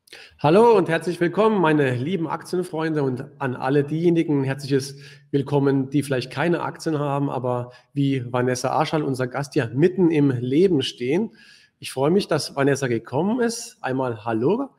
Hallo und herzlich willkommen, meine lieben Aktienfreunde und an alle diejenigen herzliches Willkommen, die vielleicht keine Aktien haben, aber wie Vanessa Arschal, unser Gast, ja mitten im Leben stehen. Ich freue mich, dass Vanessa gekommen ist. Einmal Hallo.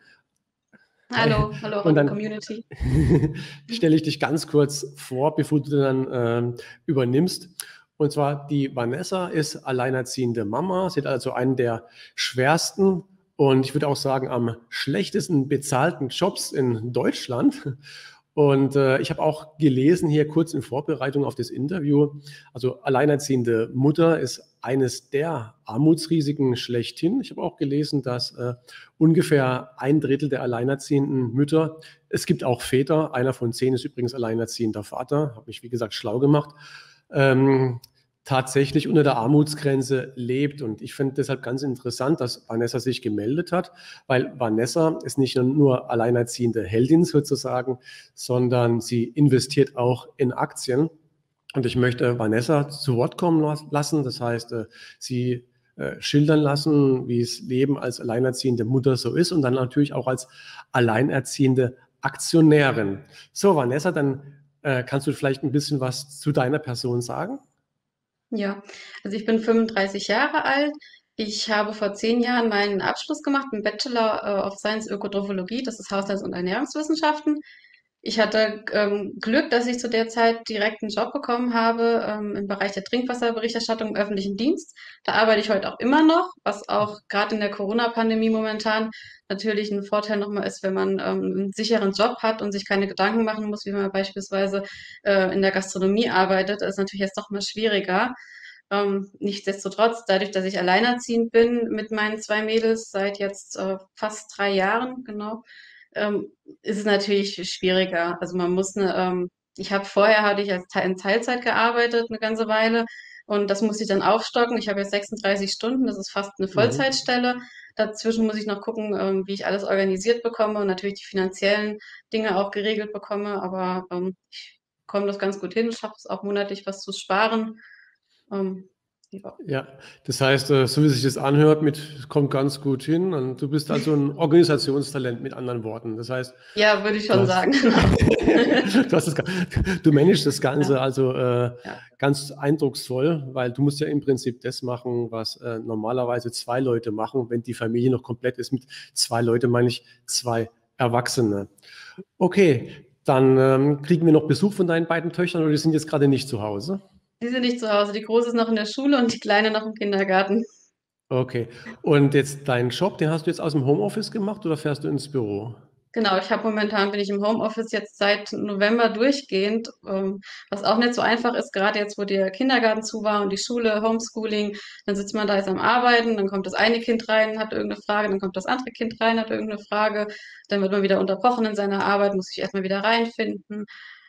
Hi. Hallo, hallo auch Und an die dann Community. stelle ich dich ganz kurz vor, bevor du dann übernimmst. Und zwar die Vanessa ist alleinerziehende Mama. Sie hat also einen der schwersten und ich würde auch sagen am schlechtesten bezahlten Jobs in Deutschland. Und ich habe auch gelesen hier kurz in Vorbereitung auf das Interview, also alleinerziehende Mutter ist eines der Armutsrisiken schlechthin. Ich habe auch gelesen, dass ungefähr ein Drittel der alleinerziehenden Mütter, es gibt auch Väter, einer von 10 ist übrigens alleinerziehender Vater, habe mich wie gesagt schlau gemacht, ähm, tatsächlich unter der Armutsgrenze lebt. Und ich finde deshalb ganz interessant, dass Vanessa sich gemeldet hat, weil Vanessa ist nicht nur alleinerziehende Heldin sozusagen, sondern sie investiert auch in Aktien. Und ich möchte Vanessa zu Wort kommen lassen. Das heißt, sie schildern lassen, wie es Leben als alleinerziehende Mutter so ist und dann natürlich auch als alleinerziehende Aktionärin. So, Vanessa, dann kannst du vielleicht ein bisschen was zu deiner Person sagen? Ja, also ich bin 35 Jahre alt. Ich habe vor 10 Jahren meinen Abschluss gemacht, einen Bachelor of Science Ökotrophologie, das ist Haushalts- und Ernährungswissenschaften. Ich hatte Glück, dass ich zu der Zeit direkt einen Job bekommen habe im Bereich der Trinkwasserberichterstattung im öffentlichen Dienst. Da arbeite ich heute auch immer noch, was auch gerade in der Corona-Pandemie momentan natürlich ein Vorteil nochmal ist, wenn man einen sicheren Job hat und sich keine Gedanken machen muss, wie man beispielsweise in der Gastronomie arbeitet, ist natürlich jetzt doch mal schwieriger. Nichtsdestotrotz, dadurch, dass ich alleinerziehend bin mit meinen 2 Mädels seit jetzt fast 3 Jahren, genau, ist es natürlich schwieriger. Also man muss hatte ich in Teilzeit gearbeitet eine ganze Weile und das musste ich dann aufstocken. Ich habe jetzt 36 Stunden, das ist fast eine Mhm. Vollzeitstelle. Dazwischen muss ich noch gucken, wie ich alles organisiert bekomme und natürlich die finanziellen Dinge auch geregelt bekomme. Aber ich komme das ganz gut hin, schaffe es auch monatlich was zu sparen. Ähm, ja. Ja, das heißt, so wie sich das anhört, kommt ganz gut hin. Und du bist also ein Organisationstalent mit anderen Worten. Das heißt, Ja, würde ich du schon hast, sagen, genau. du hast du managst das Ja, Ganze also ja. ganz eindrucksvoll, weil du musst ja im Prinzip das machen, was normalerweise 2 Leute machen, wenn die Familie noch komplett ist. Mit 2 Leute meine ich 2 Erwachsene. Okay, dann kriegen wir noch Besuch von deinen beiden Töchtern oder die sind jetzt gerade nicht zu Hause? Die sind nicht zu Hause. Die Große ist noch in der Schule und die Kleine noch im Kindergarten. Okay. Und jetzt deinen Job, den hast du jetzt aus dem Homeoffice gemacht oder fährst du ins Büro? Genau, momentan bin ich im Homeoffice jetzt seit November durchgehend, was auch nicht so einfach ist, gerade jetzt, wo der Kindergarten zu war und die Schule, Homeschooling, dann sitzt man da jetzt am Arbeiten, dann kommt das eine Kind rein, hat irgendeine Frage, dann kommt das andere Kind rein, hat irgendeine Frage, dann wird man wieder unterbrochen in seiner Arbeit, muss sich erstmal wieder reinfinden.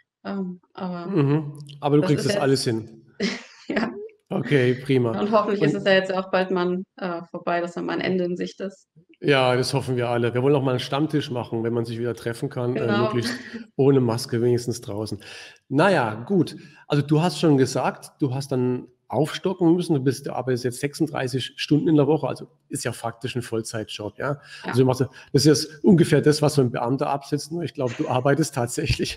Aber Mhm. Aber du das kriegst ist das alles jetzt, hin. ja, Okay, prima. und hoffentlich ist es ja Und jetzt auch bald mal vorbei, dass dann mal ein Ende in Sicht ist. ja, das hoffen wir alle. Wir wollen auch mal einen Stammtisch machen, wenn man sich wieder treffen kann, Genau. möglichst ohne Maske, wenigstens draußen. Naja, gut. Also du hast schon gesagt, du hast dann aufstocken müssen. Du arbeitest jetzt 36 Stunden in der Woche, also ist ja faktisch ein Vollzeitjob, ja. Also Ja. du machst, das ist jetzt ungefähr das, was so ein Beamter absitzt. Nur ich glaube, du arbeitest tatsächlich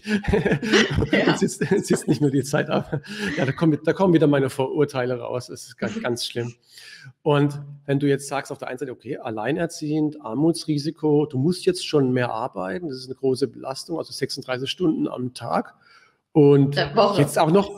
und Ja. sitzt nicht nur die Zeit ab. Ja, da kommen wieder meine Vorurteile raus. Das ist ganz, ganz schlimm. Und wenn du jetzt sagst auf der einen Seite, okay, alleinerziehend, Armutsrisiko, du musst jetzt schon mehr arbeiten, das ist eine große Belastung, also 36 Stunden am Tag. Und Der Woche. jetzt auch noch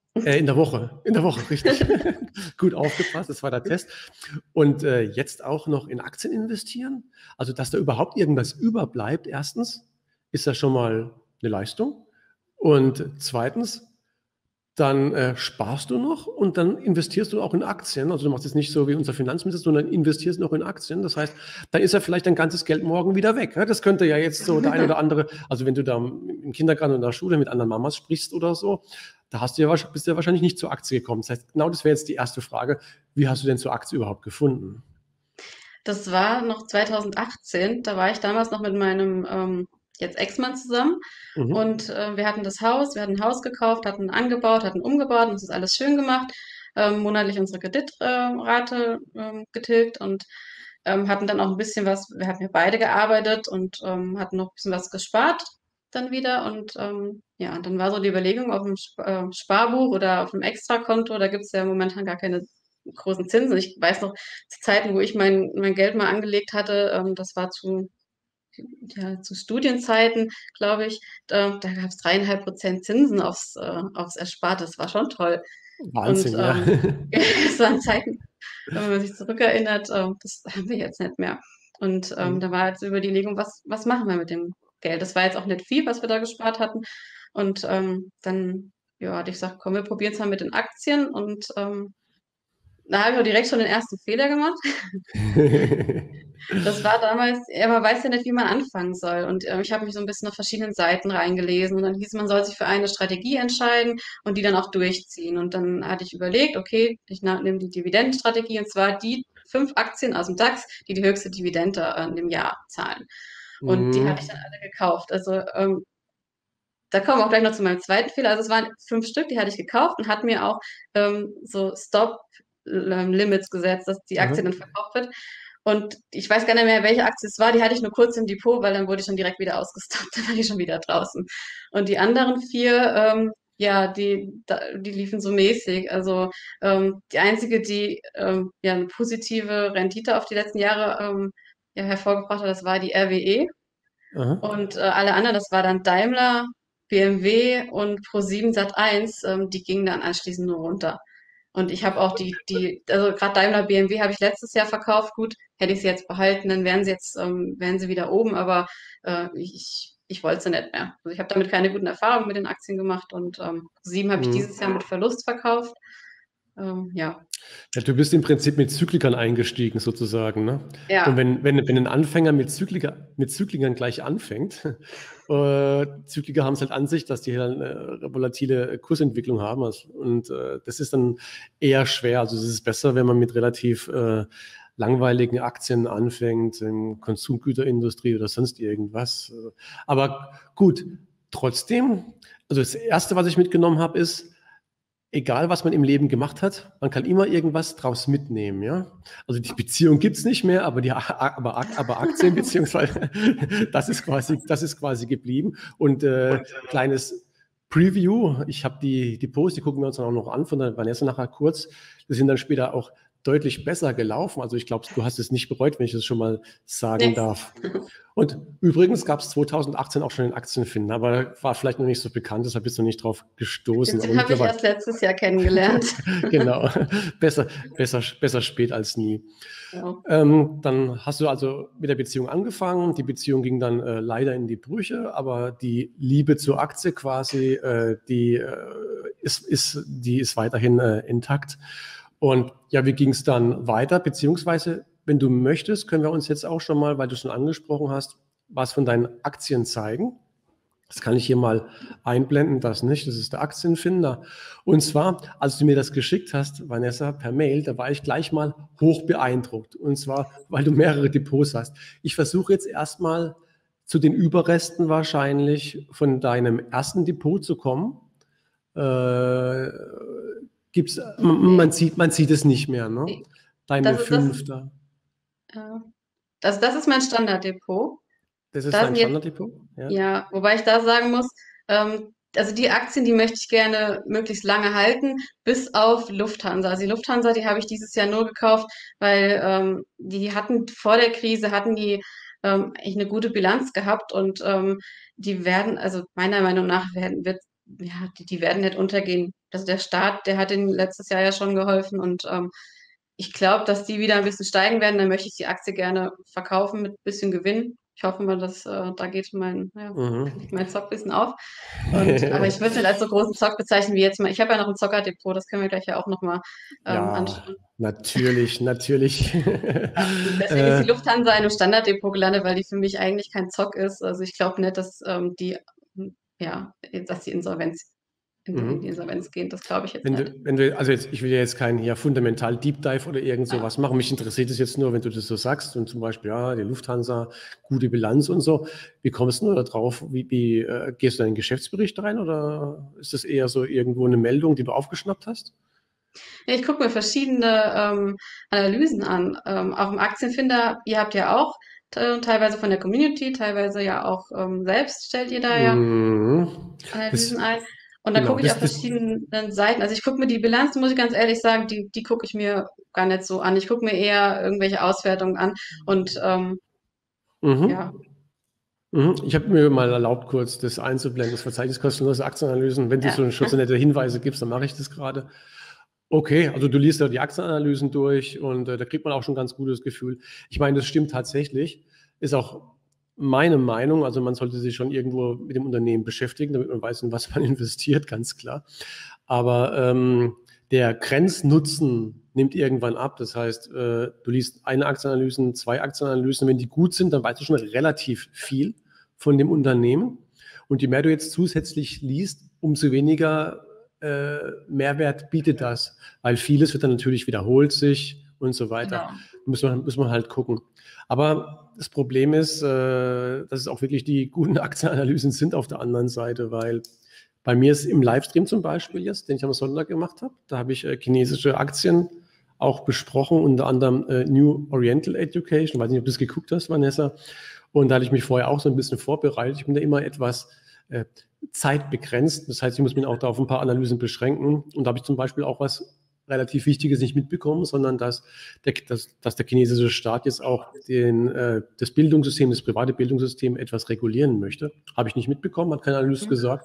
in der Woche, richtig. Gut aufgepasst, das war der Test. Und jetzt auch noch in Aktien investieren, also dass da überhaupt irgendwas überbleibt, erstens, ist das schon mal eine Leistung. Und zweitens, dann sparst du noch und dann investierst du auch in Aktien. Also du machst es nicht so wie unser Finanzminister, sondern investierst noch in Aktien. Das heißt, dann ist ja vielleicht dein ganzes Geld morgen wieder weg. Ja, das könnte ja jetzt so der ein oder andere, also wenn du da im Kindergarten oder in der Schule mit anderen Mamas sprichst oder so, bist du ja wahrscheinlich nicht zur Aktie gekommen. Das heißt, genau das wäre jetzt die erste Frage. Wie hast du denn zur Aktie überhaupt gefunden? Das war noch 2018. Da war ich damals noch mit meinem jetzt Ex-Mann zusammen. Mhm. Und wir hatten ein Haus gekauft, hatten angebaut, hatten umgebaut und es ist alles schön gemacht. Monatlich unsere Kreditrate getilgt und hatten dann auch ein bisschen was, wir hatten ja beide gearbeitet und hatten noch ein bisschen was gespart dann wieder. Und ja, dann war so die Überlegung auf dem Sparbuch oder auf dem Extrakonto, da gibt es ja momentan gar keine großen Zinsen. Ich weiß noch, zu Zeiten, wo ich mein Geld mal angelegt hatte, das war zu Studienzeiten, glaube ich, da gab es 3,5% Zinsen aufs Ersparte. Das war schon toll. Und Wahnsinn, ja. es waren Zeiten, wenn man sich zurückerinnert, das haben wir jetzt nicht mehr. Und da war jetzt über die Überlegung, was machen wir mit dem Geld? Das war jetzt auch nicht viel, was wir da gespart hatten. Und dann ja, hatte ich gesagt, komm, wir probieren es mal mit den Aktien. Und da habe ich auch direkt schon den ersten Fehler gemacht. Das war damals, ja, man weiß ja nicht, wie man anfangen soll. Und ich habe mich so ein bisschen auf verschiedenen Seiten reingelesen und dann hieß, man soll sich für eine Strategie entscheiden und die dann auch durchziehen. Und dann hatte ich überlegt, okay, ich nehme die Dividendenstrategie und zwar die 5 Aktien aus dem DAX, die die höchste Dividende in dem Jahr zahlen. Und die hatte ich dann alle gekauft. Also da kommen wir auch gleich noch zu meinem zweiten Fehler. Also es waren 5 Stück, die hatte ich gekauft und hat mir auch so Stop-Limits gesetzt, dass die Aktie Aha. dann verkauft wird. Und ich weiß gar nicht mehr, welche Aktie es war. Die hatte ich nur kurz im Depot, weil dann wurde ich schon direkt wieder ausgestoppt. Dann war die schon wieder draußen. Und die anderen 4, ja, die liefen so mäßig. Also die einzige, die ja eine positive Rendite auf die letzten Jahre ja, hervorgebracht hat, das war die RWE. Aha. Und alle anderen, das war dann Daimler, BMW und Pro7 Sat.1, die gingen dann anschließend nur runter. Und ich habe auch also gerade Daimler, BMW habe ich letztes Jahr verkauft. Gut, hätte ich sie jetzt behalten, dann wären sie wieder oben, aber ich wollte sie nicht mehr. Also ich habe damit keine guten Erfahrungen mit den Aktien gemacht und Pro7 habe ich Mhm. dieses Jahr mit Verlust verkauft. Ja, Ja, du bist im Prinzip mit Zyklikern eingestiegen sozusagen, ne? Und ja, wenn ein Anfänger mit Zyklikern gleich anfängt, Zykliker haben es halt an sich, dass die halt eine volatile Kursentwicklung haben. Und das ist dann eher schwer. Also es ist besser, wenn man mit relativ langweiligen Aktien anfängt, in Konsumgüterindustrie oder sonst irgendwas. Aber gut, trotzdem, also das Erste, was ich mitgenommen habe, ist, egal was man im Leben gemacht hat, man kann immer irgendwas draus mitnehmen, ja. Also die Beziehung gibt es nicht mehr, aber Aktien beziehungsweise das ist quasi geblieben. Und kleines Preview, ich habe die Posts, die gucken wir uns dann auch noch an von der Vanessa nachher kurz. Die sind dann später auch deutlich besser gelaufen. Also ich glaube, du hast es nicht bereut, wenn ich das schon mal sagen nix. darf. Und übrigens gab es 2018 auch schon den Aktienfinder, aber war vielleicht noch nicht so bekannt, deshalb bist du nicht drauf gestoßen. Aber Den habe ich mittlerweile, erst letztes Jahr kennengelernt. genau, besser spät als nie. Ja. Dann hast du also mit der Beziehung angefangen. Die Beziehung ging dann leider in die Brüche, aber die Liebe zur Aktie quasi, die ist weiterhin intakt. Und ja, wie ging es dann weiter? Beziehungsweise, wenn du möchtest, können wir uns jetzt auch schon mal, weil du schon angesprochen hast, was von deinen Aktien zeigen. Das kann ich hier mal einblenden, das nicht. Das ist der Aktienfinder. Und zwar, als du mir das geschickt hast, Vanessa, per Mail, da war ich gleich mal hoch beeindruckt. Und zwar, weil du mehrere Depots hast. Ich versuche jetzt erstmal zu den Überresten wahrscheinlich von deinem ersten Depot zu kommen. Äh, Nee. man sieht es nicht mehr, ne? Nee. Deine Das ist das, fünfte. äh, das ist mein Standarddepot. Das ist Da dein sind jetzt, Standarddepot? Ja. ja, wobei ich da sagen muss, also die Aktien, die möchte ich gerne möglichst lange halten, bis auf Lufthansa. Also die Lufthansa, die habe ich dieses Jahr nur gekauft, weil die hatten vor der Krise, hatten die echt eine gute Bilanz gehabt und die werden, also meiner Meinung nach ja, die werden nicht untergehen. Also der Staat, der hat ihnen letztes Jahr ja schon geholfen und ich glaube, dass die wieder ein bisschen steigen werden. Dann möchte ich die Aktie gerne verkaufen mit ein bisschen Gewinn. Ich hoffe mal, dass da geht Mhm. mein Zockwissen auf. Aber ich würde es nicht als so großen Zock bezeichnen wie jetzt mal. Ich habe ja noch ein Zockerdepot, das können wir gleich ja auch nochmal Ja, anschauen. natürlich, natürlich. Und deswegen ist die Lufthansa in einem Standarddepot gelandet, weil die für mich eigentlich kein Zock ist. Also ich glaube nicht, dass ja, dass die in die Mhm. Insolvenz gehen. Das glaube ich jetzt nicht. Also jetzt, ich will ja jetzt keinen hier fundamental Deep Dive oder irgend Ja. sowas machen. Mich interessiert es jetzt nur, wenn du das so sagst und zum Beispiel, ja, die Lufthansa, gute Bilanz und so. Wie kommst du da drauf? Gehst du in den Geschäftsbericht rein oder ist das eher so irgendwo eine Meldung, die du aufgeschnappt hast? Ja, ich gucke mir verschiedene Analysen an. Auch im Aktienfinder, ihr habt ja auch teilweise von der Community, teilweise ja auch selbst stellt ihr da ja Mhm. Analysen Das, ein. Und da genau, gucke ich auf das, verschiedenen Seiten. Also ich gucke mir die Bilanz, muss ich ganz ehrlich sagen, die gucke ich mir gar nicht so an. Ich gucke mir eher irgendwelche Auswertungen an. Und ja, mhm. Mhm. Ich habe mir mal erlaubt, kurz das einzublenden, das Verzeichnis kostenlose Aktienanalysen. Wenn du ja. schon so nette Hinweise gibst, dann mache ich das gerade. Okay, also du liest ja die Aktienanalysen durch und da kriegt man auch schon ein ganz gutes Gefühl. Ich meine, das stimmt tatsächlich, ist auch meine Meinung. Also man sollte sich schon irgendwo mit dem Unternehmen beschäftigen, damit man weiß, in was man investiert, ganz klar. Aber der Grenznutzen nimmt irgendwann ab. Das heißt, du liest eine Aktienanalyse, zwei Aktienanalysen. Wenn die gut sind, dann weißt du schon relativ viel von dem Unternehmen. Und je mehr du jetzt zusätzlich liest, umso weniger Mehrwert bietet das, weil vieles wird dann natürlich wiederholt sich und so weiter. Genau. Muss man halt gucken. Aber das Problem ist, dass es auch wirklich die guten Aktienanalysen sind auf der anderen Seite, weil bei mir ist im Livestream zum Beispiel jetzt, den ich am Sonntag gemacht habe, da habe ich chinesische Aktien auch besprochen, unter anderem New Oriental Education. Ich weiß nicht, ob du das geguckt hast, Vanessa. Und da hatte ich mich vorher auch so ein bisschen vorbereitet. Ich bin da immer etwas äh, zeitbegrenzt. Das heißt, ich muss mich auch da auf ein paar Analysen beschränken. Und da habe ich zum Beispiel auch was relativ Wichtiges nicht mitbekommen, sondern dass der chinesische Staat jetzt auch das Bildungssystem, das private Bildungssystem etwas regulieren möchte. Habe ich nicht mitbekommen, hat kein Analyst Mhm. gesagt.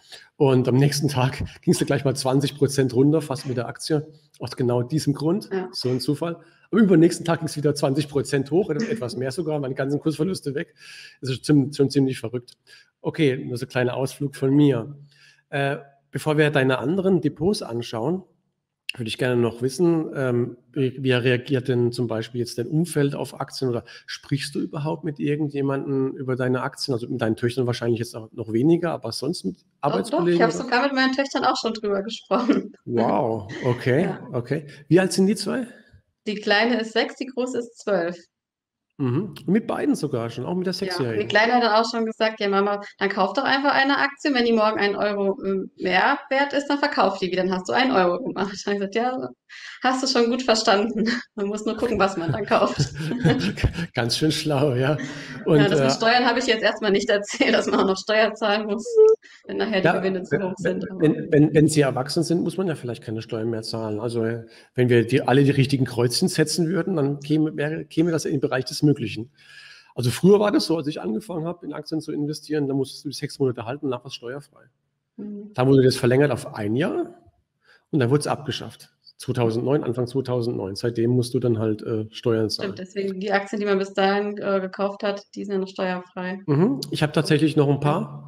Und am nächsten Tag ging es ja gleich mal 20% runter, fast mit der Aktie. Aus genau diesem Grund, Ja. so ein Zufall. Aber über den nächsten Tag ging es wieder 20% hoch, etwas mehr sogar, meine ganzen Kursverluste weg. Das ist schon ziemlich verrückt. Okay, nur so ein kleiner Ausflug von mir. Äh, Bevor wir deine anderen Depots anschauen, würde ich gerne noch wissen, wie reagiert denn zum Beispiel jetzt dein Umfeld auf Aktien oder sprichst du überhaupt mit irgendjemandem über deine Aktien? Also mit deinen Töchtern wahrscheinlich jetzt auch noch weniger, aber sonst mit Doch, doch, ich Arbeitskollegen habe oder? sogar mit meinen Töchtern auch schon drüber gesprochen. Wow, okay, Ja. okay. Wie alt sind die zwei? Die Kleine ist 6, die Große ist 12. Mhm. Mit beiden sogar schon, auch mit der Ja, und die Sechsjährigen. Kleine hat dann auch schon gesagt, ja Mama, dann kauf doch einfach eine Aktie, wenn die morgen 1 Euro mehr wert ist, dann verkauf die wieder, dann hast du 1 Euro gemacht. Dann habe ich gesagt, ja, hast du schon gut verstanden. Man muss nur gucken, was man dann kauft. Ganz schön schlau, ja. Ja, Und das mit Steuern habe ich jetzt erstmal nicht erzählt, dass man auch noch Steuer zahlen muss, wenn nachher die ja, Gewinne zu hoch sind. Aber wenn sie erwachsen sind, muss man ja vielleicht keine Steuern mehr zahlen. Also wenn wir alle die richtigen Kreuzchen setzen würden, dann käme das in den Bereich des Möglichen. Also früher war das so, als ich angefangen habe, in Aktien zu investieren, da musstest du 6 Monate halten, danach war es steuerfrei. hm, Da wurde das verlängert auf ein Jahr und dann wurde es abgeschafft. 2009, Anfang 2009. Seitdem musst du dann halt Steuern stimmt, zahlen. deswegen die Aktien, die man bis dahin gekauft hat, die sind ja noch steuerfrei. Mhm. Ich habe tatsächlich noch ein Ja. paar.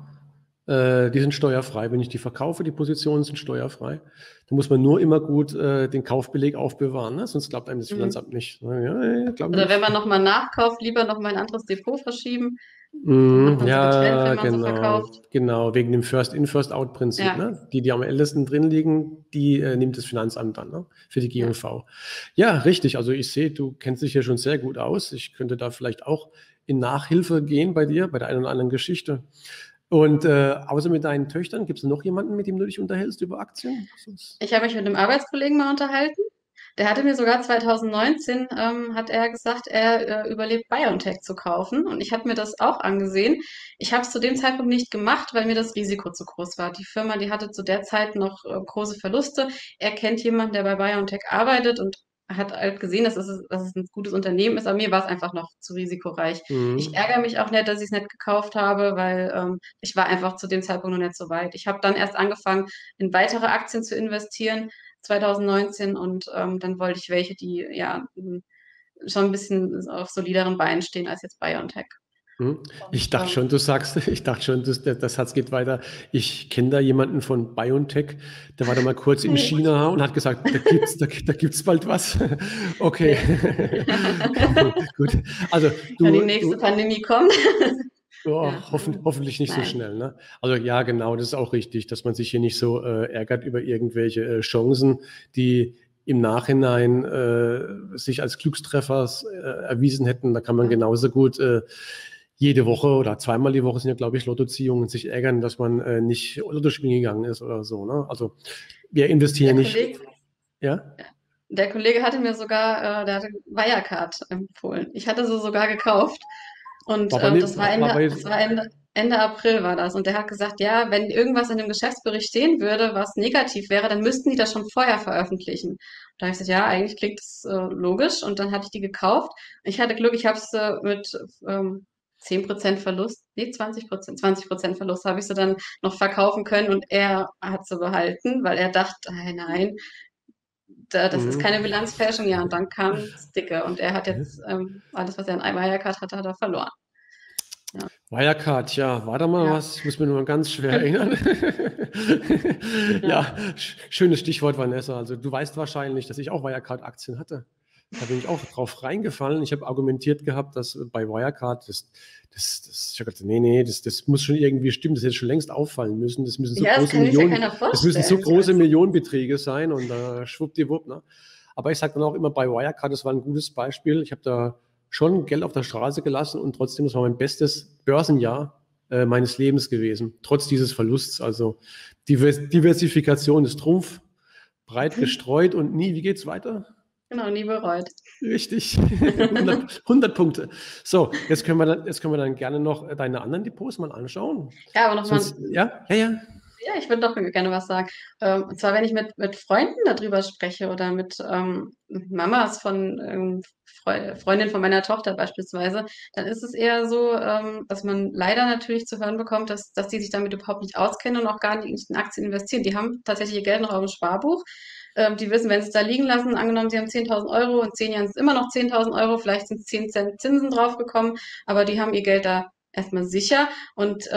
Die sind steuerfrei. Wenn ich die verkaufe, die Positionen sind steuerfrei. Da muss man nur immer gut den Kaufbeleg aufbewahren, ne? Sonst glaubt einem das Mhm. Finanzamt nicht. Ja, glaube Oder wenn nicht. man nochmal nachkauft, lieber nochmal ein anderes Depot verschieben. Dann hat Mhm, man sie getrennt, ja, wenn man sie genau, verkauft. genau, wegen dem First-in, First-out-Prinzip. Ja, Ne? Die am ältesten drin liegen, die nimmt das Finanzamt dann, ne? Für die ja. G&V. Ja, richtig. Also ich sehe, du kennst dich hier schon sehr gut aus. Ich könnte da vielleicht auch in Nachhilfe gehen bei dir, bei der einen oder anderen Geschichte. Und außer mit deinen Töchtern, gibt es noch jemanden, mit dem du dich unterhältst über Aktien? Sonst- Ich habe mich mit einem Arbeitskollegen mal unterhalten. Der hatte mir sogar 2019, hat er gesagt, er überlegt BioNTech zu kaufen. Und ich habe mir das auch angesehen. Ich habe es zu dem Zeitpunkt nicht gemacht, weil mir das Risiko zu groß war. Die Firma, die hatte zu der Zeit noch große Verluste. Er kennt jemanden, der bei BioNTech arbeitet und hat halt gesehen, dass es ein gutes Unternehmen ist. Aber mir war es einfach noch zu risikoreich. Ich Mhm. ärgere mich auch nicht, dass ich es nicht gekauft habe, weil ich war einfach zu dem Zeitpunkt noch nicht so weit. Ich habe dann erst angefangen, in weitere Aktien zu investieren 2019 und dann wollte ich welche, die ja schon ein bisschen auf solideren Beinen stehen als jetzt BioNTech. Mhm. Und Ich dachte schon, du sagst, ich dachte schon, der Satz geht weiter. Ich kenne da jemanden von BioNTech, der war da mal kurz in nee, China und hat gesagt, da gibt's bald was. Okay, nee. gut. Also Wenn die du, nächste du, Pandemie kommt. oh, Ja, hoffentlich nicht so nein. schnell, ne? Also ja, genau, das ist auch richtig, dass man sich hier nicht so ärgert über irgendwelche Chancen, die im Nachhinein sich als Glückstreffers erwiesen hätten. Da kann man Ja. genauso gut jede Woche oder zweimal die Woche sind ja, glaube ich, Lottoziehungen, sich ärgern, dass man nicht Lotto spielen gegangen ist oder so, ne? Also wir investieren Der ja nicht. Kollege, Ja? Der Kollege hatte mir sogar, der hatte Wirecard empfohlen. Ich hatte sie sogar gekauft. Und das war Ende April war das. Und der hat gesagt, ja, wenn irgendwas in dem Geschäftsbericht stehen würde, was negativ wäre, dann müssten die das schon vorher veröffentlichen. Da habe ich gesagt, ja, eigentlich klingt das logisch. Und dann hatte ich die gekauft. Ich hatte Glück, ich habe es mit 10% Verlust, nee, 20% Verlust habe ich sie dann noch verkaufen können und er hat sie behalten, weil er dachte, nein, das ist keine Mhm. Bilanzfälschung. Ja, und dann kam das Dicke und er hat jetzt alles, was er in Wirecard hatte, hat er verloren. Ja. Wirecard, ja, warte mal Ja, was, ich muss mir nur ganz schwer erinnern. ja. Ja, schönes Stichwort, Vanessa. Also du weißt wahrscheinlich, dass ich auch Wirecard-Aktien hatte. Da bin ich auch drauf reingefallen. Ich habe argumentiert gehabt, dass bei Wirecard, ich habe gedacht, nee, das muss schon irgendwie stimmen, das hätte schon längst auffallen müssen. Ja, das kann sich ja keiner Das müssen so vorstellen. große Millionenbeträge sein und schwuppdiwupp, ne? Aber ich sage dann auch immer bei Wirecard, das war ein gutes Beispiel. Ich habe da schon Geld auf der Straße gelassen und trotzdem, das war mein bestes Börsenjahr meines Lebens gewesen, trotz dieses Verlusts. Also Diversifikation ist Trumpf, breit gestreut und nie, wie geht's weiter? Genau, nie bereut. Richtig, 100 Punkte. So, jetzt können wir dann gerne noch deine anderen Depots mal anschauen. Ja, aber nochmal, Sonst, ja, ja, ja. ja, ich würde doch gerne was sagen. Und zwar, wenn ich mit Freunden darüber spreche oder mit Mamas von Freundinnen von meiner Tochter beispielsweise, dann ist es eher so, dass man leider natürlich zu hören bekommt, dass die sich damit überhaupt nicht auskennen und auch gar nicht in Aktien investieren. Die haben tatsächlich ihr Geld noch auf dem Sparbuch. Die wissen, wenn sie es da liegen lassen, angenommen, sie haben 10.000 Euro, in 10 Jahren sind es immer noch 10.000 Euro, vielleicht sind 10 Cent Zinsen draufgekommen, aber die haben ihr Geld da erstmal sicher und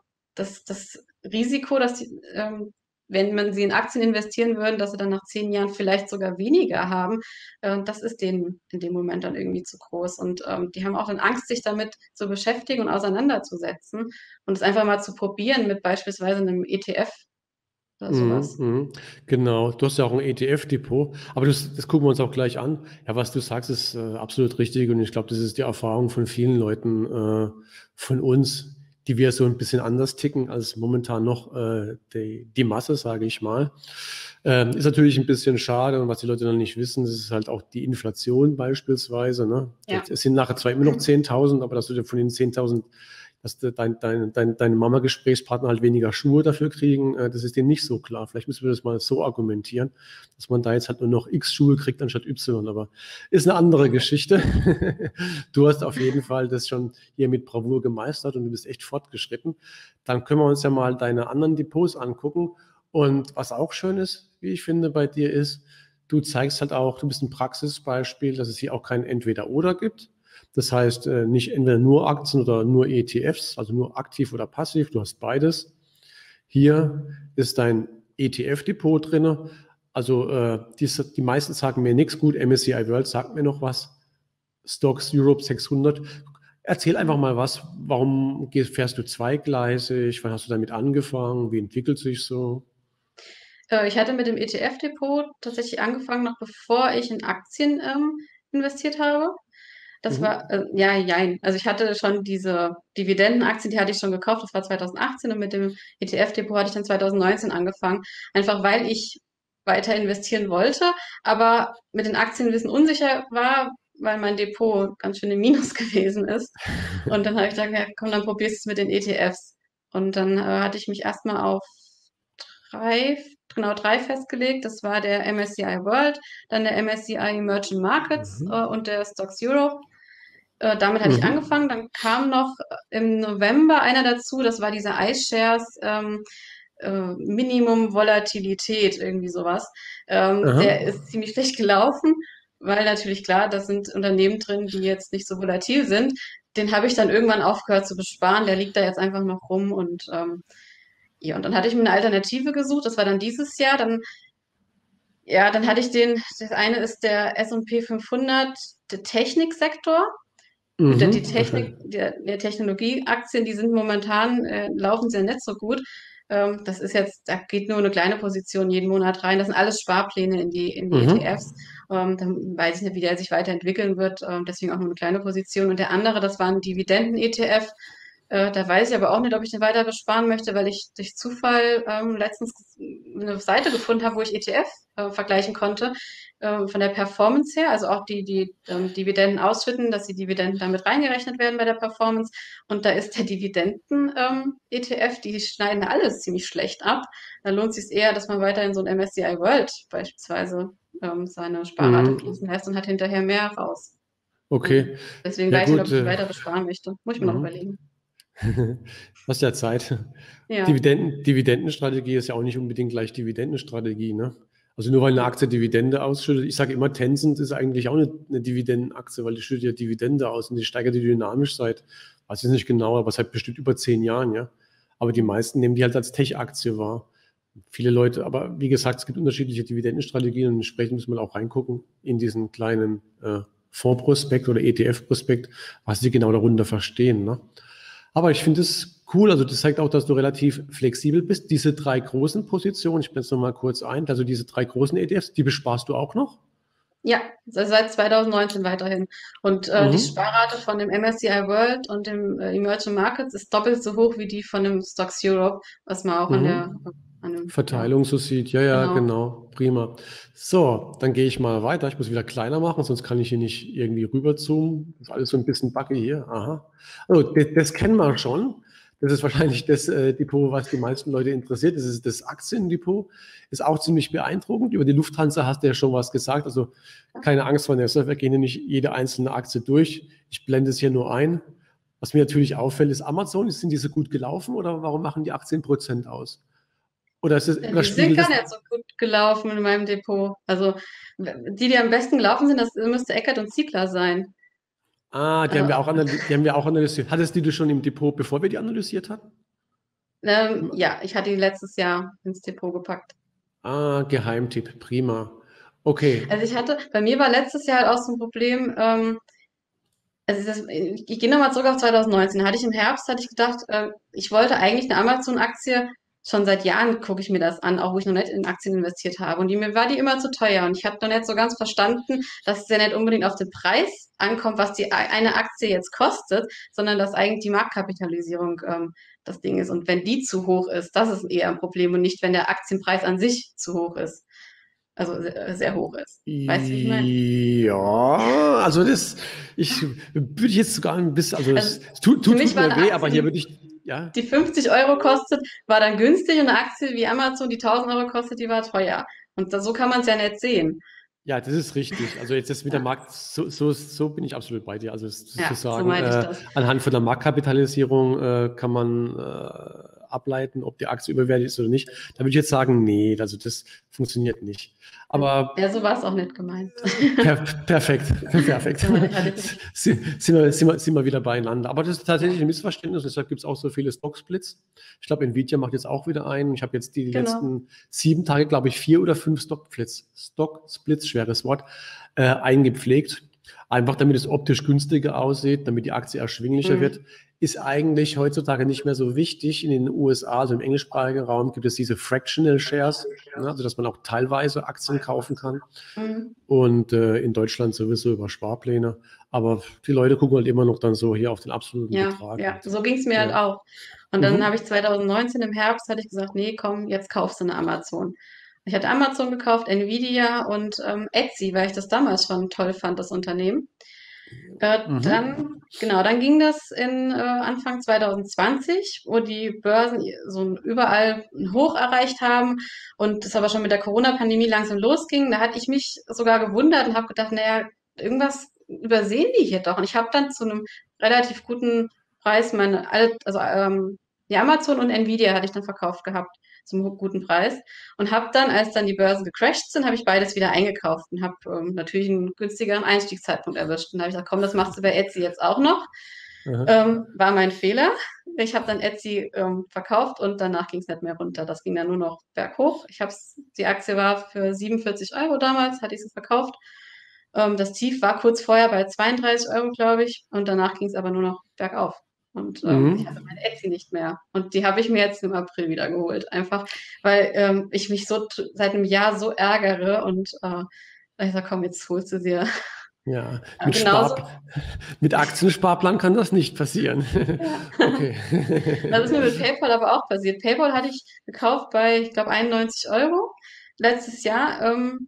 das Risiko, dass die, wenn man sie in Aktien investieren würden, dass sie dann nach 10 Jahren vielleicht sogar weniger haben, das ist denen in dem Moment dann irgendwie zu groß. Und die haben auch dann Angst, sich damit zu beschäftigen und auseinanderzusetzen und es einfach mal zu probieren mit beispielsweise einem ETF oder Mhm, sowas. mhm. Genau, du hast ja auch ein ETF-Depot, aber das gucken wir uns auch gleich an. Ja, was du sagst, ist absolut richtig und ich glaube, das ist die Erfahrung von vielen Leuten von uns, die wir so ein bisschen anders ticken als momentan noch die Masse, sage ich mal. Ist natürlich ein bisschen schade und was die Leute dann nicht wissen, das ist halt auch die Inflation beispielsweise. Ne? Ja. Es sind nachher zwar immer noch 10.000, aber dass du dir von den 10.000 dass deine Mama-Gesprächspartner halt weniger Schuhe dafür kriegen, das ist denen nicht so klar. Vielleicht müssen wir das mal so argumentieren, dass man da jetzt halt nur noch X Schuhe kriegt anstatt Y, aber ist eine andere Geschichte. Du hast auf jeden Fall das schon hier mit Bravour gemeistert und du bist echt fortgeschritten. Dann können wir uns ja mal deine anderen Depots angucken. Und was auch schön ist, wie ich finde, bei dir ist, du zeigst halt auch, du bist ein Praxisbeispiel, dass es hier auch kein Entweder-Oder gibt. Das heißt, nicht entweder nur Aktien oder nur ETFs, also nur aktiv oder passiv, du hast beides. Hier ist dein ETF-Depot drin. Also die meisten sagen mir nichts. Gut, MSCI World sagt mir noch was. Stocks Europe 600. Erzähl einfach mal was. Warum fährst du zweigleisig? Wann hast du damit angefangen? Wie entwickelt sich so? Ich hatte mit dem ETF-Depot tatsächlich angefangen, noch bevor ich in Aktien investiert habe. Das war, Mhm. ja, jein. Also ich hatte schon diese Dividendenaktien, die hatte ich schon gekauft, das war 2018 und mit dem ETF-Depot hatte ich dann 2019 angefangen, einfach weil ich weiter investieren wollte, aber mit den Aktien ein bisschen unsicher war, weil mein Depot ganz schön im Minus gewesen ist. Und dann habe ich gesagt, ja, komm, dann probierst du es mit den ETFs. Und dann hatte ich mich erstmal auf drei, drei festgelegt. Das war der MSCI World, dann der MSCI Emerging Markets Mhm. und der Stocks Europe. Damit hatte ich Mhm. angefangen. Dann kam noch im November einer dazu, das war dieser iShares Minimum Volatilität, irgendwie sowas. Aha. Der ist ziemlich schlecht gelaufen, weil natürlich klar, da sind Unternehmen drin, die jetzt nicht so volatil sind. Den habe ich dann irgendwann aufgehört zu besparen. Der liegt da jetzt einfach noch rum und ja, und dann hatte ich mir eine Alternative gesucht. Das war dann dieses Jahr. Dann ja, dann hatte ich das eine ist der S&P 500, der Techniksektor. Gut, die Mhm. Technik, der Technologieaktien, die sind momentan, laufen sehr nicht so gut. Das ist jetzt, da geht nur eine kleine Position jeden Monat rein. Das sind alles Sparpläne in die Mhm. ETFs. Dann weiß ich nicht, wie der sich weiterentwickeln wird. Deswegen auch nur eine kleine Position. Und der andere, das war ein Dividenden-ETF. Da weiß ich aber auch nicht, ob ich den weiter besparen möchte, weil ich durch Zufall letztens eine Seite gefunden habe, wo ich ETF vergleichen konnte, von der Performance her, also auch die Dividenden ausschütten, dass die Dividenden damit reingerechnet werden bei der Performance. Und da ist der Dividenden-ETF, die schneiden alles ziemlich schlecht ab. Da lohnt es sich eher, dass man weiterhin so ein MSCI World beispielsweise seine Sparrate Mhm. fließen lässt und hat hinterher mehr raus. Okay, Deswegen ja weiß ich nicht, ob gut. ich die weiter besparen möchte. Muss ich mir noch Mhm. überlegen. Hast ja Zeit. Ja. Dividendenstrategie ist ja auch nicht unbedingt gleich Dividendenstrategie, ne? Also nur weil eine Aktie Dividende ausschüttet, ich sage immer, Tencent ist eigentlich auch eine Dividendenaktie, weil die schüttet ja Dividende aus und die steigert die dynamisch seit, weiß ich nicht genau, aber seit bestimmt über 10 Jahren, ja. Aber die meisten nehmen die halt als Tech-Aktie wahr. Viele Leute, aber wie gesagt, es gibt unterschiedliche Dividendenstrategien und entsprechend muss man auch reingucken in diesen kleinen Fondsprospekt oder ETF-Prospekt, was sie genau darunter verstehen, ne? Aber ich finde es cool, also das zeigt auch, dass du relativ flexibel bist. Diese 3 großen Positionen, ich blende es nochmal kurz ein, also diese 3 großen ETFs, die besparst du auch noch? Ja, seit 2019 weiterhin. Und die Mhm. Sparrate von dem MSCI World und dem Emerging Markets ist doppelt so hoch wie die von dem Stocks Europe, was man auch Mhm. an dem, ja, Verteilung so sieht, ja, ja, genau. genau, prima. So, dann gehe ich mal weiter. Ich muss wieder kleiner machen, sonst kann ich hier nicht irgendwie rüberzoomen. Das ist alles so ein bisschen buggy hier. Aha. Also, das kennen wir schon. Das ist wahrscheinlich das Depot, was die meisten Leute interessiert. Das ist das Aktiendepot. Ist auch ziemlich beeindruckend. Über die Lufthansa hast du ja schon was gesagt. Also keine Angst, Vanessa, wir gehen ja nicht jede einzelne Aktie durch. Ich blende es hier nur ein. Was mir natürlich auffällt, ist Amazon. Sind die so gut gelaufen oder warum machen die 18% aus? Oder Die sind spiegelt gar das? nicht so gut gelaufen in meinem Depot. Also die am besten gelaufen sind, das müsste Eckert und Ziegler sein. Ah, Also, die haben wir auch analysiert. Hattest du die schon im Depot, bevor wir die analysiert hatten? ja, ich hatte die letztes Jahr ins Depot gepackt. Ah, Geheimtipp, prima. Okay. Also bei mir war letztes Jahr halt auch so ein Problem, ich gehe nochmal zurück auf 2019. Hatte ich gedacht, ich wollte eigentlich eine Amazon-Aktie, schon seit Jahren gucke ich mir das an, auch wo ich noch nicht in Aktien investiert habe. Und mir war die immer zu teuer. Und ich habe noch nicht so ganz verstanden, dass es ja nicht unbedingt auf den Preis ankommt, was die eine Aktie jetzt kostet, sondern dass eigentlich die Marktkapitalisierung das Ding ist. Und wenn die zu hoch ist, das ist eher ein Problem und nicht, wenn der Aktienpreis an sich zu hoch ist. Also sehr hoch ist. Weißt du, wie ich meine? Ja, also würde ich jetzt sogar ein bisschen, also Also es tut, für tut, mich tut war mir eine weh, aber Aktie, hier würde ich, ja, die 50 € kostet, war dann günstig und eine Aktie wie Amazon, die 1000 € kostet, die war teuer. Und so kann man es ja nicht sehen. ja, das ist richtig. Also jetzt ist mit der Ja, Markt, so bin ich absolut bei dir. Also zu ja, so sagen, meinte ich das. anhand von der Marktkapitalisierung kann man ableiten, ob die Aktie überwertet ist oder nicht. Da würde ich jetzt sagen, nee, also das funktioniert nicht. Aber Ja, so war es auch nicht gemeint. perfekt, perfekt. Hatte ich nicht. Sind wir wieder beieinander. Aber das ist tatsächlich Ja, ein Missverständnis. Deshalb gibt es auch so viele Stock-Splits. Ich glaube, Nvidia macht jetzt auch wieder einen. Ich habe jetzt die genau. letzten 7 Tage, glaube ich, 4 oder 5 Stock-Splits, schweres Wort, eingepflegt. Einfach damit es optisch günstiger aussieht, damit die Aktie erschwinglicher Mhm. wird. Ist eigentlich heutzutage nicht mehr so wichtig. In den USA, also im englischsprachigen Raum, gibt es diese Fractional Shares, ne, also dass man auch teilweise Aktien kaufen kann. Mhm. Und in Deutschland sowieso über Sparpläne. Aber die Leute gucken halt immer noch dann so hier auf den absoluten Ja, Betrag ja, halt. so ging es mir halt Ja. auch. Und dann habe Mhm. ich 2019 im Herbst, hatte ich gesagt, nee, komm, jetzt kaufst du eine Amazon. Ich hatte Amazon gekauft, Nvidia und Etsy, weil ich das damals schon toll fand, das Unternehmen. Mhm. Dann ging das in Anfang 2020, wo die Börsen so überall ein Hoch erreicht haben und es aber schon mit der Corona-Pandemie langsam losging. Da hatte ich mich sogar gewundert und habe gedacht, naja, irgendwas übersehen die hier doch. Und ich habe dann zu einem relativ guten Preis die Amazon und Nvidia hatte ich dann verkauft gehabt zum guten Preis. Und habe dann, als dann die Börsen gecrashed sind, habe ich beides wieder eingekauft und habe natürlich einen günstigeren Einstiegszeitpunkt erwischt. Und da habe ich gesagt, komm, das machst du bei Etsy jetzt auch noch. Aha. War mein Fehler. Ich habe dann Etsy verkauft und danach ging es nicht mehr runter. Das ging dann nur noch berghoch. Die Aktie war für 47 € damals, hatte ich sie verkauft. Das Tief war kurz vorher bei 32 €, glaube ich. Und danach ging es aber nur noch bergauf. Und ich hatte Mhm. meine Etsy nicht mehr. Und die habe ich mir jetzt im April wieder geholt. Einfach, weil ich mich seit einem Jahr so ärgere. Und ich sage, komm, jetzt holst du dir. Ja, Genauso, mit Aktiensparplan kann das nicht passieren. ja. Okay. Das ist mir mit PayPal aber auch passiert. PayPal hatte ich gekauft bei, ich glaube, 91 € letztes Jahr,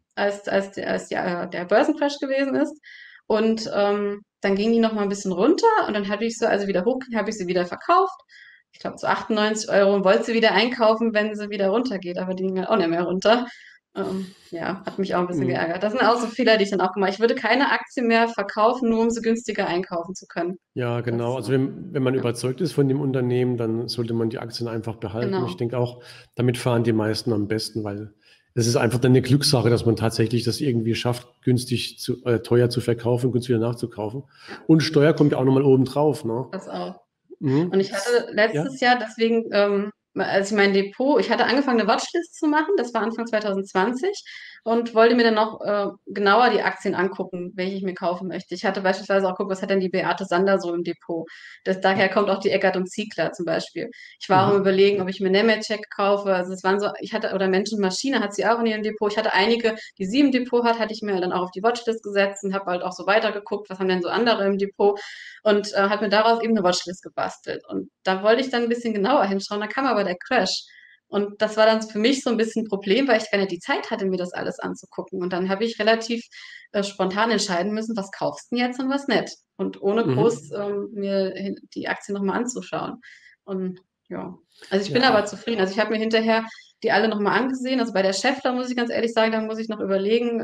als der Börsencrash gewesen ist. Und dann ging die noch mal ein bisschen runter und dann habe ich so, also wieder hochging, habe ich sie wieder verkauft. Ich glaube, zu 98 € und wollte sie wieder einkaufen, wenn sie wieder runtergeht, aber die ging halt auch nicht mehr runter. Ja, hat mich auch ein bisschen Hm. geärgert. Das sind auch so Fehler, die ich dann auch gemacht habe. Ich würde keine Aktie mehr verkaufen, nur um sie günstiger einkaufen zu können. Ja, genau. Das, Also wenn man ja, überzeugt ist von dem Unternehmen, dann sollte man die Aktien einfach behalten. Ich genau. denke auch, damit fahren die meisten am besten, weil es ist einfach dann eine Glückssache, dass man tatsächlich das irgendwie schafft, teuer zu verkaufen, günstig wieder nachzukaufen. Ja, Und Steuer kommt ja auch nochmal oben drauf, ne? das auch. Und Mhm. ich hatte Ja. letztes Jahr deswegen, als ich mein Depot, ich hatte angefangen, eine Watchlist zu machen, das war Anfang 2020 und wollte mir dann noch genauer die Aktien angucken, welche ich mir kaufen möchte. Ich hatte beispielsweise auch geguckt, was hat denn die Beate Sander so im Depot. Daher kommt auch die Eckert und Ziegler zum Beispiel. Ich war auch am Mhm. Überlegen, ob ich mir Nemetschek kaufe. Also es waren so, ich hatte, oder Menschen Maschine hat sie auch in ihrem Depot. Ich hatte einige, die sie im Depot hat, hatte ich mir dann auch auf die Watchlist gesetzt und habe halt auch so weitergeguckt, was haben denn so andere im Depot und habe mir daraus eben eine Watchlist gebastelt. Und da wollte ich dann ein bisschen genauer hinschauen, da kam aber der Crash. Und das war dann für mich so ein bisschen ein Problem, weil ich gar nicht die Zeit hatte, mir das alles anzugucken. Und dann habe ich relativ spontan entscheiden müssen, was kaufst du denn jetzt und was nicht. Und ohne groß Mhm. die Aktie nochmal anzuschauen. Und ja, also ich bin aber Ja. zufrieden. Also ich habe mir hinterher die alle nochmal angesehen. Also bei der Schäffler muss ich ganz ehrlich sagen, da muss ich noch überlegen.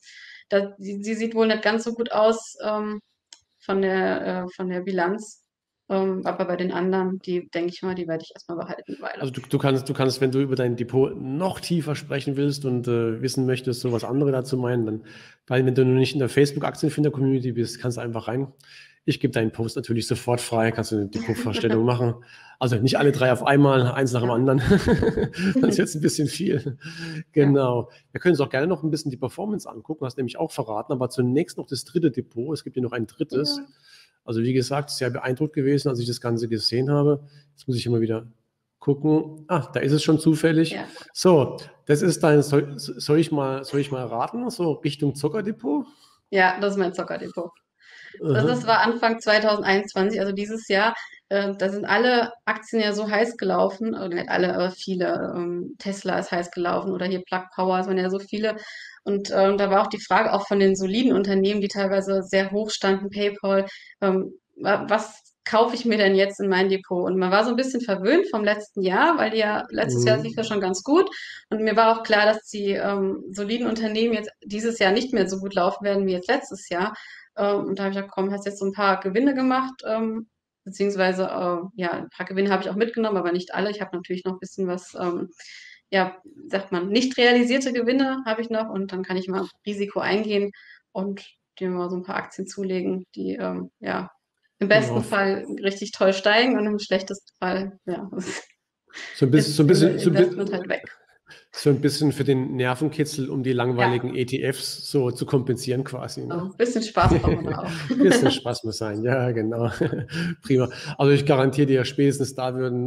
Die sieht wohl nicht ganz so gut aus. Von der Bilanz. Aber bei den anderen, die denke ich mal, die werde ich erstmal behalten eine Weile. Also du kannst, wenn du über dein Depot noch tiefer sprechen willst und wissen möchtest, so was andere dazu meinen, dann, weil wenn du noch nicht in der Facebook-Aktienfinder-Community bist, kannst du einfach rein. Ich gebe deinen Post natürlich sofort frei, kannst du eine Depotvorstellung machen. Also nicht alle drei auf einmal, eins nach dem Ja, anderen. Das ist jetzt ein bisschen viel. ja. Genau. Wir können uns auch gerne noch ein bisschen die Performance angucken, hast nämlich auch verraten, aber zunächst noch das dritte Depot. Es gibt hier noch ein drittes. Ja, Also wie gesagt, sehr beeindruckt gewesen, als ich das Ganze gesehen habe. Jetzt muss ich immer wieder gucken. Ah, da ist es schon zufällig. ja. So, soll ich mal raten? So Richtung Zockerdepot? Ja, das ist mein Zockerdepot. Aha. Das war Anfang 2021, also dieses Jahr. Da sind alle Aktien ja so heiß gelaufen, oder nicht alle, aber viele. Tesla ist heiß gelaufen oder hier Plug Power, es waren ja so viele. Und da war auch die Frage, auch von den soliden Unternehmen, die teilweise sehr hoch standen, PayPal, was kaufe ich mir denn jetzt in mein Depot? Und man war so ein bisschen verwöhnt vom letzten Jahr, weil die ja letztes Jahr lief ja Mhm. schon ganz gut. Und mir war auch klar, dass die soliden Unternehmen jetzt dieses Jahr nicht mehr so gut laufen werden wie jetzt letztes Jahr. Und da habe ich gesagt, komm, hast jetzt so ein paar Gewinne gemacht, beziehungsweise ja, ein paar Gewinne habe ich auch mitgenommen, aber nicht alle. Ich habe natürlich noch ein bisschen was, ja, sagt man, nicht realisierte Gewinne habe ich noch und dann kann ich mal Risiko eingehen und dir mal so ein paar Aktien zulegen, die ja im Genau. besten Fall richtig toll steigen und im schlechtesten Fall, ja, So ein bisschen, ist so ein bisschen, so ein Investment bisschen, halt weg. so ein bisschen für den Nervenkitzel, um die Ja, langweiligen ETFs so zu kompensieren quasi, so ne? ein bisschen Spaß braucht man da auch. Bisschen Spaß muss sein, ja, genau. Prima. Also ich garantiere dir, spätestens da würden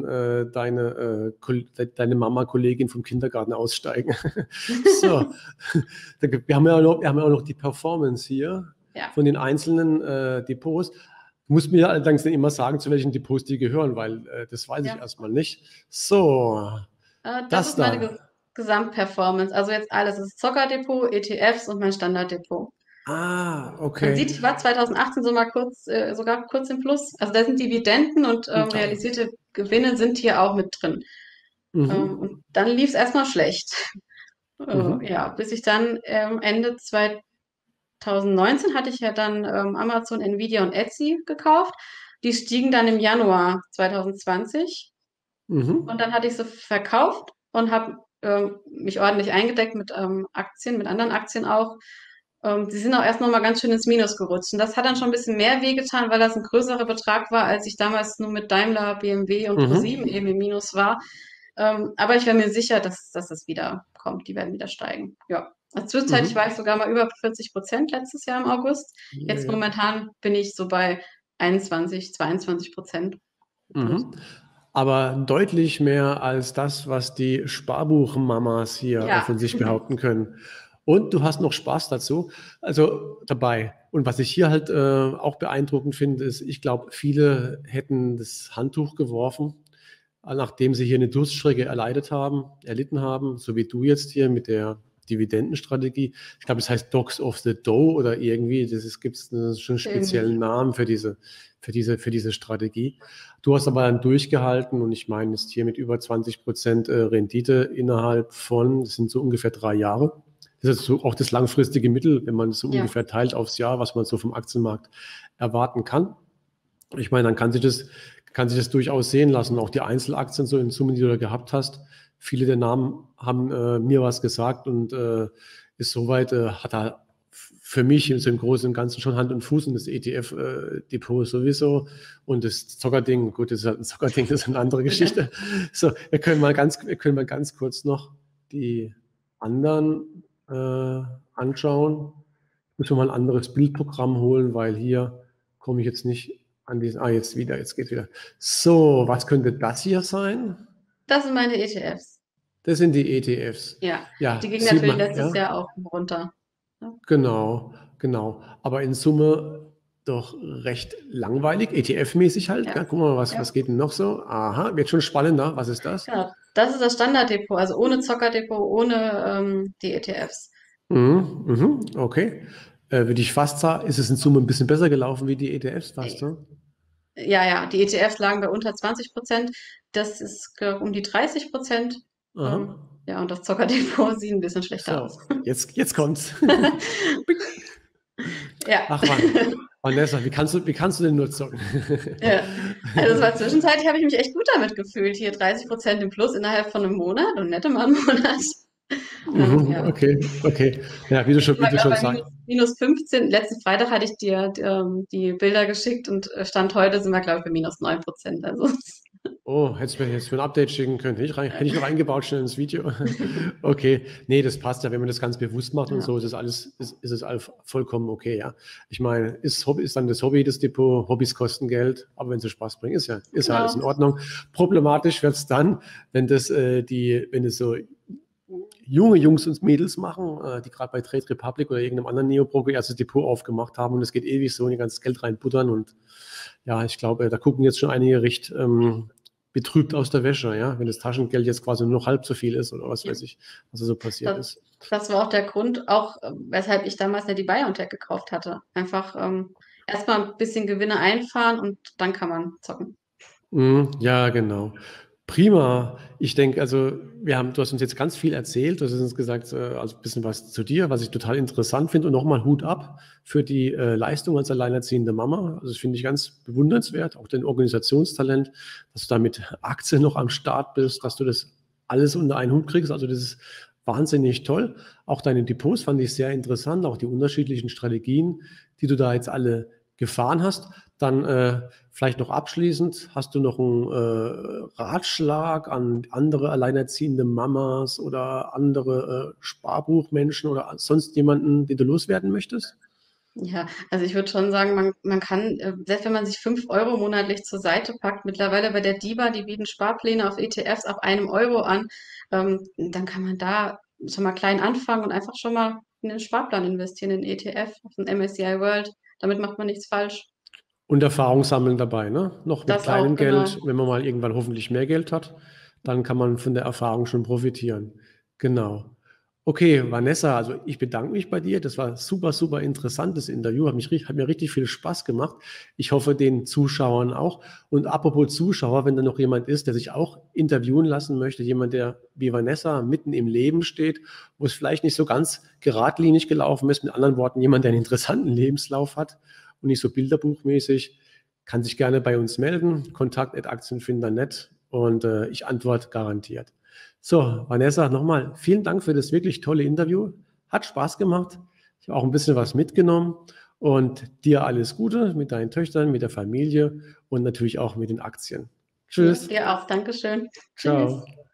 deine Mama-Kollegin vom Kindergarten aussteigen. So, wir haben ja auch noch die Performance hier Ja, von den einzelnen Depots. Du musst mir allerdings nicht immer sagen, zu welchen Depots die gehören, weil das weiß ich ja. erstmal nicht. So, Das das ist meine da. Gesamtperformance. Also jetzt alles. Das ist Zockerdepot, ETFs und mein Standarddepot. Ah, Man sieht, okay. ich war 2018 so mal kurz, sogar kurz im Plus. Also da sind Dividenden und Ah, realisierte Gewinne sind hier auch mit drin. mhm, Und dann lief es erstmal schlecht. mhm, Ja, bis ich dann Ende 2019 hatte ich ja dann Amazon, Nvidia und Etsy gekauft. Die stiegen dann im Januar 2020 und mhm. dann hatte ich sie verkauft und habe mich ordentlich eingedeckt mit Aktien, mit anderen Aktien auch. Die sind auch erst noch mal ganz schön ins Minus gerutscht. Und das hat dann schon ein bisschen mehr wehgetan, weil das ein größerer Betrag war, als ich damals nur mit Daimler, BMW und ProSieben Mhm. eben im Minus war. Aber ich war mir sicher, dass das wieder kommt. Die werden wieder steigen. Ja. Also zwischenzeitlich war Mhm. ich sogar mal über 40% letztes Jahr im August. Ja, Jetzt ja. momentan bin ich so bei 21, 22% plus. Mhm. Aber deutlich mehr als das, was die Sparbuchmamas hier Ja, von sich behaupten können. Und du hast noch Spaß dazu, also dabei. Und was ich hier halt auch beeindruckend finde, ist, ich glaube, viele hätten das Handtuch geworfen, nachdem sie hier eine Durststrecke erlitten haben, so wie du jetzt hier mit der Dividendenstrategie. Ich glaube, es heißt Dogs of the Dough oder irgendwie. Gibt es schon einen Irgendwie. speziellen Namen für diese Strategie. Du hast aber dann durchgehalten und ich meine, jetzt hier mit über 20% Rendite innerhalb von, das sind so ungefähr 3 Jahre. Das ist so auch das langfristige Mittel, wenn man es so Ja, ungefähr teilt aufs Jahr, was man so vom Aktienmarkt erwarten kann. Ich meine, dann kann sich das durchaus sehen lassen. Auch die Einzelaktien so in Summe, die du da gehabt hast. Viele der Namen haben mir was gesagt und ist soweit, hat da für mich so im Großen und Ganzen schon Hand und Fuß und das ETF-Depot sowieso und das Zockerding, gut, das ist halt ein Zockerding, das ist eine andere Geschichte. So, wir können mal ganz kurz noch die anderen anschauen. Müssen wir mal ein anderes Bildprogramm holen, weil hier komme ich jetzt nicht an diesen. Jetzt geht's wieder. So, was könnte das hier sein? das sind meine ETFs. Das sind die ETFs. Ja, die Ja, gingen sieht natürlich man, letztes ja, Jahr auch runter. Ja, genau, genau. Aber in Summe doch recht langweilig, ETF-mäßig halt. ja, Ja, guck mal, was ja, geht denn noch so? Aha, wird schon spannender. Was ist das? genau. Das ist das Standarddepot, also ohne Zockerdepot, ohne die ETFs. Mhm, mhm, okay. Würde ich fast sagen, ist es in Summe ein bisschen besser gelaufen wie die ETFs fast, ne? Ja, ja, die ETFs lagen bei unter 20%. Das ist um die 30%. Aha. Ja, und das Zockerdepot sieht ein bisschen schlechter aus. So, jetzt kommt's. Ja. Ach Vanessa, wie kannst du denn nur zocken? Ja. Also es war zwischenzeitlich, habe ich mich echt gut damit gefühlt. Hier 30% im Plus innerhalb von einem Monat und netto mal einen Monat. Mhm, Ja. okay, okay. Ja, Ich wie war du gerade schon bei sagst. minus 15. Letzten Freitag hatte ich dir die Bilder geschickt und Stand heute sind wir, glaube ich, bei minus 9%. Also, Oh, hättest du mir ein Update schicken können. Hätte ich noch eingebaut schnell ins Video. Okay, nee, das passt ja. Wenn man das ganz bewusst macht und ja, so, ist es alles vollkommen okay, ja. Ich meine, ist dann das Hobby das Depot, Hobbys kosten Geld, aber wenn sie Spaß bringen, ist ja alles in genau. Ordnung. Problematisch wird es dann, wenn es so junge Jungs und Mädels machen, die gerade bei Trade Republic oder irgendeinem anderen Neobroker ihr erstes Depot aufgemacht haben und es geht ewig so und die ganze Geld reinbuttern und ja, ich glaube, da gucken jetzt schon einige recht betrübt aus der Wäsche, ja, wenn das Taschengeld jetzt quasi nur noch halb so viel ist oder was Ja. weiß ich, was da so passiert Das, ist. das war auch der Grund, auch weshalb ich damals ja die BioNTech gekauft hatte. Einfach erstmal ein bisschen Gewinne einfahren und dann kann man zocken. Ja, genau. Prima. Ich denke, also du hast uns jetzt ganz viel erzählt. Du hast uns gesagt, also ein bisschen was zu dir, was ich total interessant finde. Und nochmal Hut ab für die Leistung als alleinerziehende Mama. Also das finde ich ganz bewundernswert. Auch dein Organisationstalent, dass du da mit Aktien noch am Start bist, dass du das alles unter einen Hut kriegst. Also das ist wahnsinnig toll. Auch deine Depots fand ich sehr interessant. Auch die unterschiedlichen Strategien, die du da jetzt alle gefahren hast. Dann vielleicht noch abschließend, hast du noch einen Ratschlag an andere alleinerziehende Mamas oder andere Sparbuchmenschen oder sonst jemanden, den du loswerden möchtest? Ja, also ich würde schon sagen, man kann, selbst wenn man sich 5 € monatlich zur Seite packt, mittlerweile bei der DIBA, die bieten Sparpläne auf ETFs ab 1 € an, dann kann man da schon mal klein anfangen und einfach schon mal in den Sparplan investieren, in den ETF, auf den MSCI World. Damit macht man nichts falsch. Und Erfahrung sammeln dabei, ne? Noch mit Das auch, kleinem genau. Geld, wenn man mal irgendwann hoffentlich mehr Geld hat, dann kann man von der Erfahrung schon profitieren. Genau. Okay, Vanessa, also ich bedanke mich bei dir. Das war super, super interessantes Interview. Hat mir richtig viel Spaß gemacht. Ich hoffe, den Zuschauern auch. Und apropos Zuschauer, wenn da noch jemand ist, der sich auch interviewen lassen möchte, jemand, der wie Vanessa mitten im Leben steht, wo es vielleicht nicht so ganz geradlinig gelaufen ist, mit anderen Worten, jemand, der einen interessanten Lebenslauf hat und nicht so bilderbuchmäßig, kann sich gerne bei uns melden. Kontakt@aktienfinder.net und ich antworte garantiert. So, Vanessa, nochmal vielen Dank für das wirklich tolle Interview. Hat Spaß gemacht. Ich habe auch ein bisschen was mitgenommen und dir alles Gute mit deinen Töchtern, mit der Familie und natürlich auch mit den Aktien. Ja, Tschüss. dir auch. Dankeschön. Tschüss. Ciao.